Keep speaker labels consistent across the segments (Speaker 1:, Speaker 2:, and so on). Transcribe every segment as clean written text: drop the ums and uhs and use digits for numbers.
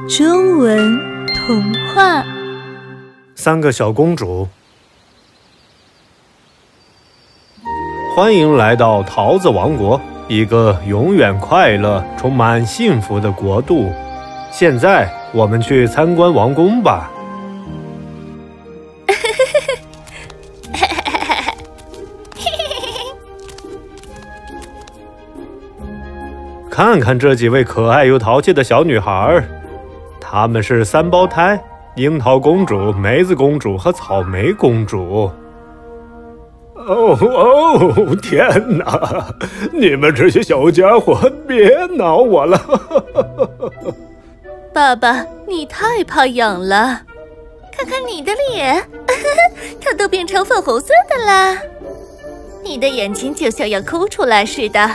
Speaker 1: 中文童话。
Speaker 2: 三个小公主。欢迎来到桃子王国，一个永远快乐、充满幸福的国度。现在我们去参观王宫吧。看看这几位可爱又淘气的小女孩，她们是三胞胎：樱桃公主、梅子公主和草莓公主。
Speaker 3: 天哪！你们这些小家伙，别挠我了！
Speaker 1: 爸爸，你太怕痒了，
Speaker 4: 看看你的脸，它都变成粉红色的啦！你的眼睛就像要哭出来似的。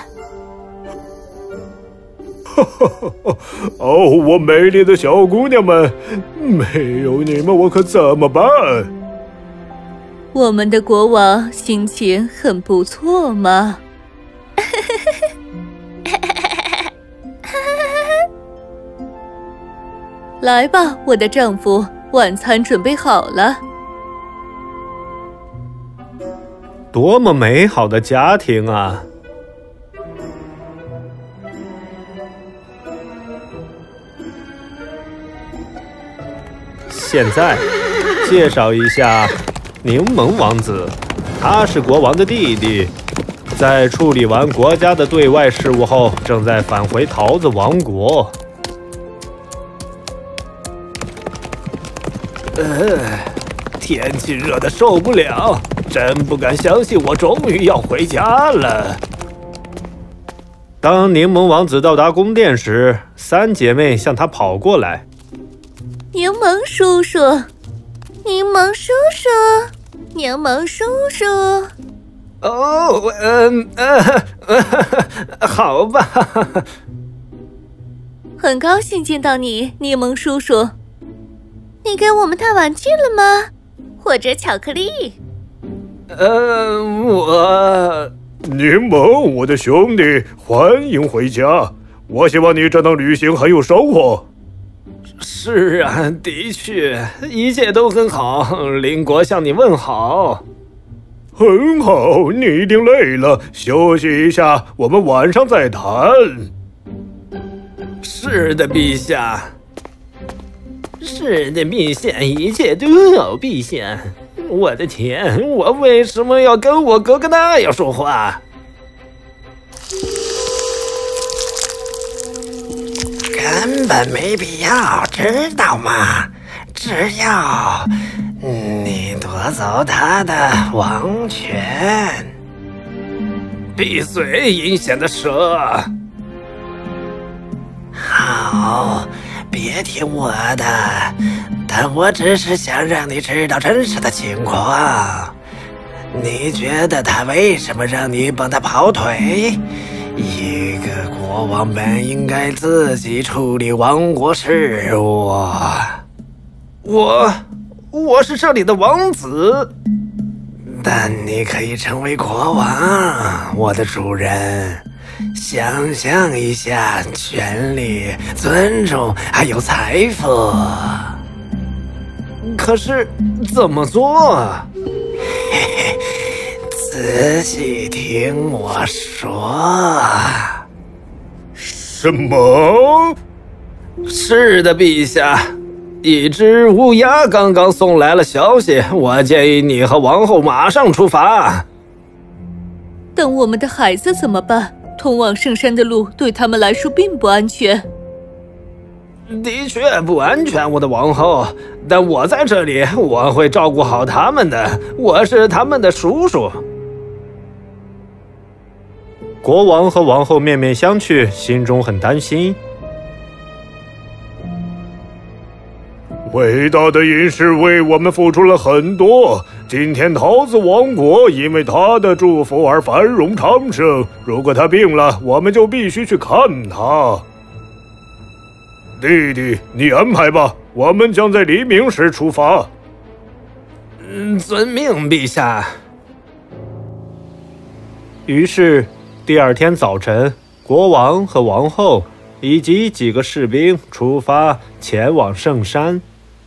Speaker 3: 我美丽的小姑娘们，没有你们我可怎么办？
Speaker 1: 我们的国王心情很不错嘛。来吧，我的丈夫，晚餐准备好了。
Speaker 2: 多么美好的家庭啊！现在介绍一下柠檬王子，他是国王的弟弟，在处理完国家的对外事务后，正在返回桃子王国。
Speaker 3: 天气热得受不了，真不敢相信我终于要回家了。
Speaker 2: 当柠檬王子到达宫殿时，三姐妹向他跑过来。
Speaker 4: 柠檬叔叔，柠檬叔叔，柠檬叔叔。
Speaker 2: 好吧。
Speaker 1: 很高兴见到你，柠檬叔叔。
Speaker 4: 你给我们带玩具了吗？或者巧克力？
Speaker 3: 柠檬，我的兄弟，欢迎回家。我希望你这趟旅行很有收获。
Speaker 2: 是啊，的确，一切都很好。邻国向你问好。
Speaker 3: 很好，你一定累了，休息一下，我们晚上再谈。
Speaker 2: 是的，陛下。是的，陛下，一切都好，陛下。我的天，我为什么要跟我哥哥那样说话？
Speaker 5: 根本没必要，知道吗？只要你夺走他的王权。
Speaker 2: 闭嘴，阴险的蛇！
Speaker 5: 好，别听我的，但我只是想让你知道真实的情况。你觉得他为什么让你帮他跑腿？一个国王本应该自己处理王国事务。
Speaker 2: 我是这里的王子，
Speaker 5: 但你可以成为国王，我的主人。想象一下，权力、尊重还有财富。
Speaker 2: 可是怎么做？
Speaker 5: 仔细听我说。
Speaker 3: 什么？
Speaker 2: 是的，陛下。一只乌鸦刚刚送来了消息，我建议你和王后马上出发。
Speaker 1: 但我们的孩子怎么办？通往圣山的路对他们来说并不安全。
Speaker 2: 的确不安全，我的王后。但我在这里，我会照顾好他们的。我是他们的叔叔。国王和王后面面相觑，心中很担心。
Speaker 3: 伟大的隐士为我们付出了很多，今天桃子王国因为他的祝福而繁荣昌盛。如果他病了，我们就必须去看他。弟弟，你安排吧，我们将在黎明时出发。
Speaker 2: 遵命，陛下。于是第二天早晨，国王和王后以及几个士兵出发前往圣山。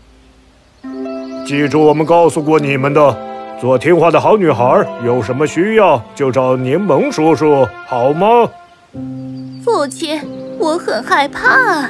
Speaker 3: 记住我们告诉过你们的，做听话的好女孩，有什么需要就找柠檬叔叔，好吗？
Speaker 4: 父亲，我很害怕。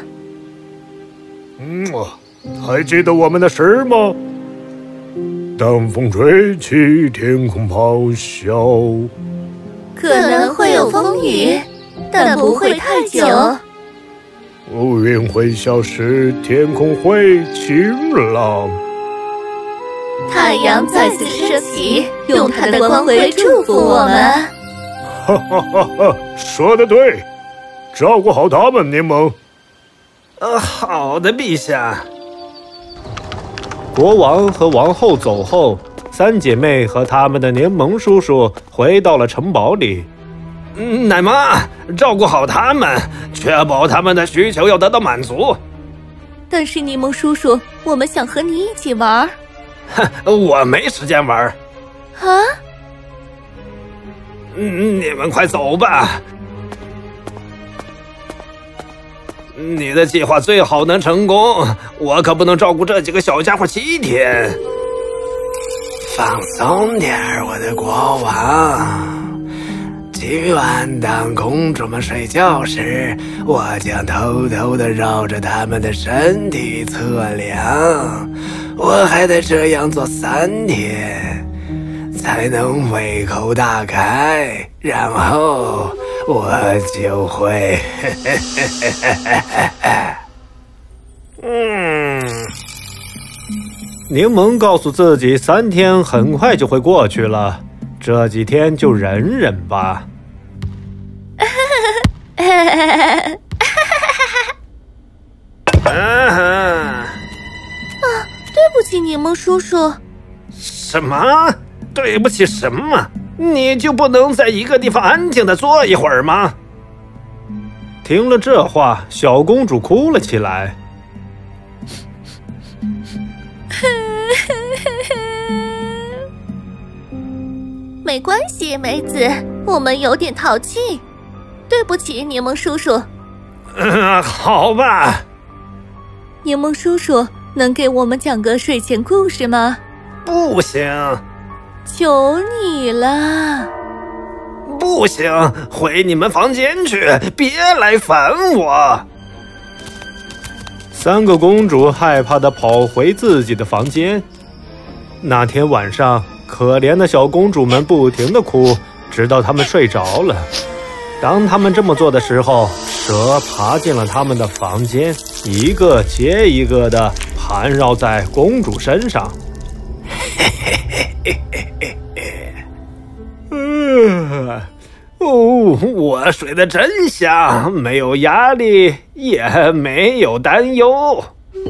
Speaker 3: 还记得我们的诗吗？当风吹起，天空咆哮。
Speaker 4: 可能会有风雨，但不会太久。
Speaker 3: 乌云会消失，天空会晴朗。
Speaker 4: 太阳再次升起，用它的光辉祝福我们。
Speaker 3: 哈哈哈哈！说得对，照顾好他们，柠檬。
Speaker 5: 好的，陛下。
Speaker 2: 国王和王后走后，三姐妹和他们的柠檬叔叔回到了城堡里。
Speaker 5: 奶妈，照顾好他们，确保他们的需求要得到满足。
Speaker 1: 但是柠檬叔叔，我们想和你一起玩。
Speaker 5: 我没时间玩。
Speaker 1: 啊？
Speaker 5: 你们快走吧。你的计划最好能成功，我可不能照顾这几个小家伙7天。放松点儿，我的国王。今晚当公主们睡觉时，我将偷偷地绕着他们的身体测量。我还得这样做3天，才能胃口大开，然后我就会
Speaker 2: 柠檬告诉自己3天很快就会过去了，这几天就忍忍吧。
Speaker 4: 对不起，柠檬叔叔。
Speaker 5: 什么？对不起什么？你就不能在一个地方安静地坐一会儿吗？
Speaker 2: 听了这话，小公主哭了起来。
Speaker 4: 没关系，梅子，我们有点淘气。对不起，柠檬叔叔。
Speaker 5: 好吧。
Speaker 1: 柠檬叔叔，能给我们讲个睡前故事吗？
Speaker 5: 不行。
Speaker 1: 求你了。
Speaker 5: 不行，回你们房间去，别来烦我。
Speaker 2: 3个公主害怕地跑回自己的房间。那天晚上，可怜的小公主们不停地哭，直到她们睡着了。当她们这么做的时候，蛇爬进了她们的房间，一个接一个地盘绕在公主身上。
Speaker 5: 我睡得真香，没有压力，也没有担忧。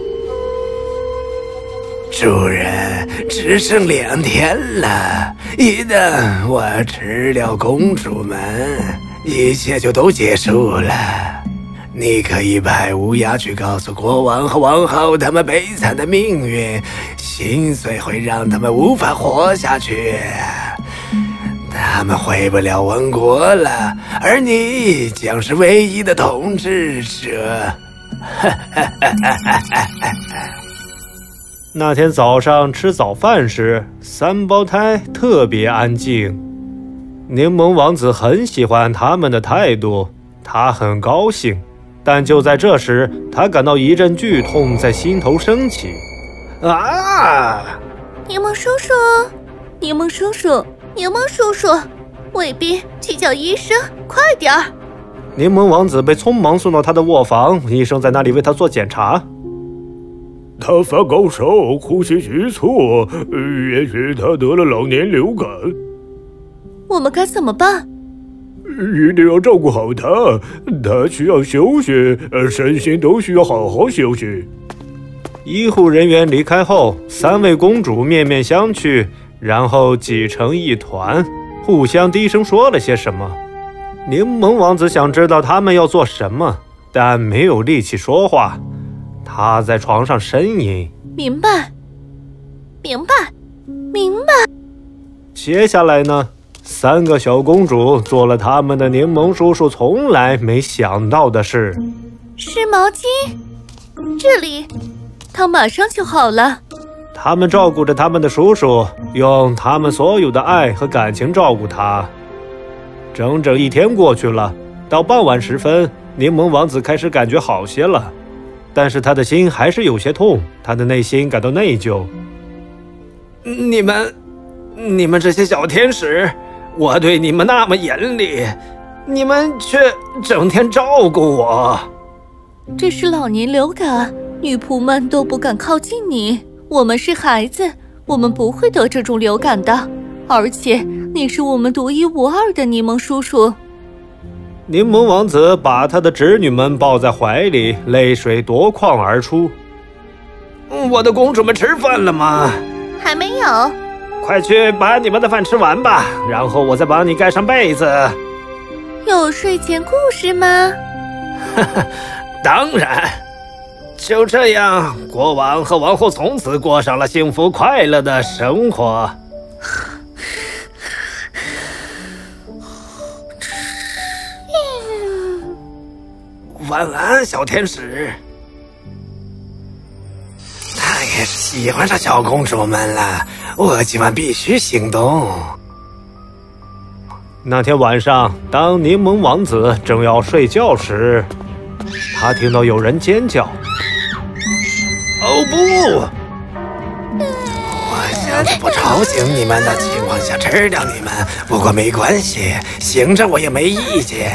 Speaker 5: 主人，只剩2天了，一旦我吃了公主们，一切就都结束了。你可以派乌鸦去告诉国王和王后他们悲惨的命运，心碎会让他们无法活下去。他们回不了王国了，而你将是唯一的统治者。
Speaker 2: 那天早上吃早饭时，3胞胎特别安静。柠檬王子很喜欢他们的态度，他很高兴。但就在这时，他感到一阵剧痛在心头升起。
Speaker 4: 柠檬叔叔，
Speaker 1: 柠檬叔叔，
Speaker 4: 柠檬叔叔，卫兵，去叫医生，快点儿！
Speaker 2: 柠檬王子被匆忙送到他的卧房，医生在那里为他做检查。
Speaker 3: 他发高烧，呼吸急促，也许他得了老年流感。
Speaker 1: 我们该怎么办？
Speaker 3: 一定要照顾好他，他需要休息，身心都需要好好休息。
Speaker 2: 医护人员离开后，3位公主面面相觑，然后挤成一团，互相低声说了些什么。柠檬王子想知道他们要做什么，但没有力气说话。他在床上呻吟。
Speaker 1: 明白，
Speaker 4: 明白，明白。
Speaker 2: 接下来呢？3个小公主做了他们的柠檬叔叔从来没想到的事。
Speaker 4: 湿毛巾，这里，
Speaker 1: 他马上就好了。
Speaker 2: 他们照顾着他们的叔叔，用他们所有的爱和感情照顾他。整整1天过去了，到傍晚时分，柠檬王子开始感觉好些了，但是他的心还是有些痛，他的内心感到内疚。
Speaker 5: 你们这些小天使，我对你们那么严厉，你们却整天照顾我。
Speaker 1: 这是老年流感，女仆们都不敢靠近你。我们是孩子，我们不会得这种流感的。而且你是我们独一无二的柠檬叔叔。
Speaker 2: 柠檬王子把他的侄女们抱在怀里，泪水夺眶而出。
Speaker 5: 我的公主们吃饭了吗？
Speaker 4: 还没有。
Speaker 2: 快去把你们的饭吃完吧，然后我再帮你盖上被子。
Speaker 4: 有睡前故事吗？
Speaker 5: 当然。就这样，国王和王后从此过上了幸福快乐的生活。晚安，小天使。他也是喜欢上小公主们了，我今晚必须行动。
Speaker 2: 那天晚上，当柠檬王子正要睡觉时，他听到有人尖叫。
Speaker 5: 哦不！我想在不吵醒你们的情况下吃掉你们，不过没关系，醒着我也没意见。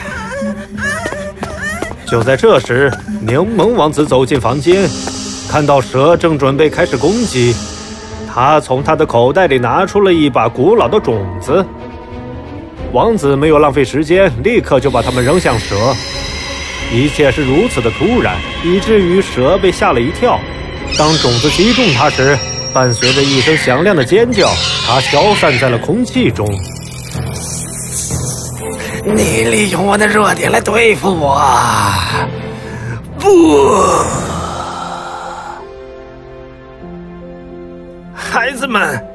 Speaker 2: 就在这时，柠檬王子走进房间，看到蛇正准备开始攻击，他从他的口袋里拿出了一把古老的种子。王子没有浪费时间，立刻就把它们扔向蛇。一切是如此的突然，以至于蛇被吓了一跳。当种子击中它时，伴随着一声响亮的尖叫，它消散在了空气中。
Speaker 5: 你利用我的弱点来对付我，不！孩子们，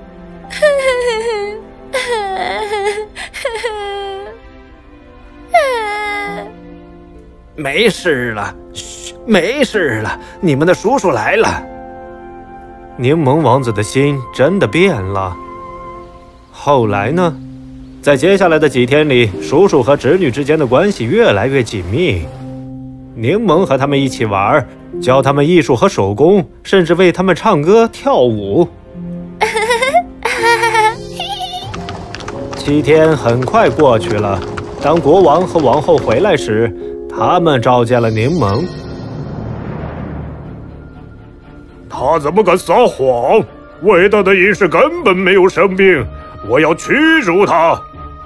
Speaker 5: 没事了，嘘，没事了，你们的叔叔来了。
Speaker 2: 柠檬王子的心真的变了。后来呢？在接下来的几天里，叔叔和侄女之间的关系越来越紧密。柠檬和他们一起玩，教他们艺术和手工，甚至为他们唱歌跳舞。7天很快过去了。当国王和王后回来时，他们召见了柠檬。
Speaker 3: 他怎么敢撒谎？伟大的隐士根本没有生病，我要驱逐他。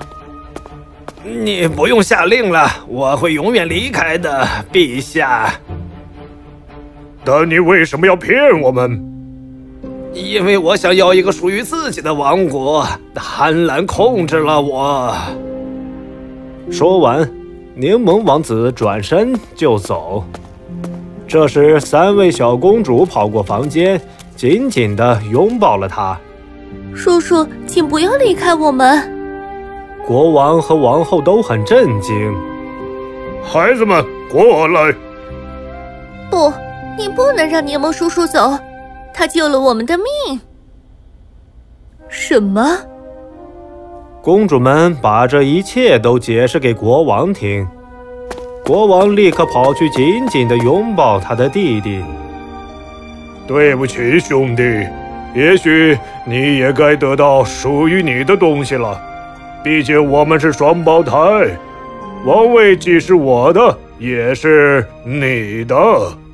Speaker 5: 你不用下令了，我会永远离开的，陛下。
Speaker 3: 但你为什么要骗我们？
Speaker 5: 因为我想要一个属于自己的王国，贪婪控制了我。
Speaker 2: 说完，柠檬王子转身就走。这时，3位小公主跑过房间，紧紧地拥抱了他。
Speaker 1: 叔叔，请不要离开我们。
Speaker 2: 国王和王后都很震惊。
Speaker 3: 孩子们，过来！
Speaker 1: 不，你不能让柠檬叔叔走，他救了我们的命。什么？
Speaker 2: 公主们把这一切都解释给国王听。国王立刻跑去紧紧地拥抱他的弟弟。
Speaker 3: 对不起，兄弟，也许你也该得到属于你的东西了。毕竟我们是双胞胎，王位既是我的，也是你的。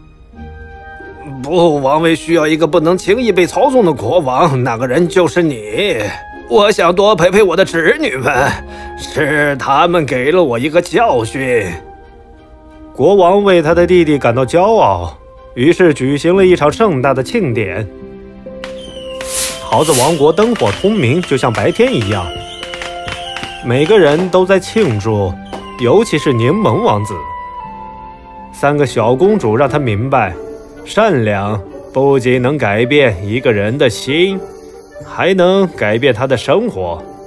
Speaker 5: 不，王位需要一个不能轻易被操纵的国王，那个人就是你。我想多陪陪我的侄女们，是他们给了我一个教训。
Speaker 2: 国王为他的弟弟感到骄傲，于是举行了一场盛大的庆典。桃子王国灯火通明，就像白天一样。每个人都在庆祝，尤其是柠檬王子。3个小公主让他明白，善良不仅能改变一个人的心，还能改变他的生活。